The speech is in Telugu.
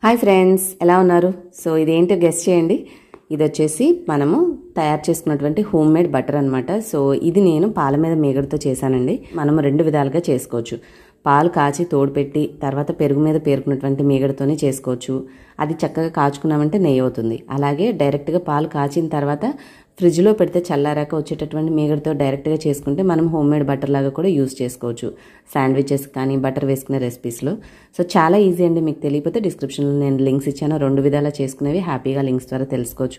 హాయ్ ఫ్రెండ్స్, ఎలా ఉన్నారు? సో ఇదేంటో గెస్ చేయండి. ఇది వచ్చేసి మనము తయారు చేసుకున్నటువంటి హోమ్ మేడ్ బటర్ అనమాట. సో ఇది నేను పాల మీద మీగడతో చేశానండి. మనము రెండు విధాలుగా చేసుకోవచ్చు. పాలు కాచి తోడు పెట్టి తర్వాత పెరుగు మీద పేరుకున్నటువంటి మీగడతోనే చేసుకోవచ్చు. అది చక్కగా కాచుకున్నామంటే నెయ్యి అవుతుంది. అలాగే డైరెక్ట్గా పాలు కాచిన తర్వాత ఫ్రిడ్జ్లో పెడితే చల్లారాక వచ్చేటటువంటి మీగడతో డైరెక్ట్గా చేసుకుంటే మనం హోమ్ మేడ్ బటర్ లాగా కూడా యూస్ చేసుకోవచ్చు. శాండ్విచెస్ కానీ బటర్ వేసుకునే రెసిపీస్లో. సో చాలా ఈజీ అండి. మీకు తెలియకపోతే డిస్క్రిప్షన్లో నేను లింక్స్ ఇచ్చాను. రెండు విధాలా చేసుకునేవి హ్యాపీగా లింక్స్ ద్వారా తెలుసుకోవచ్చు.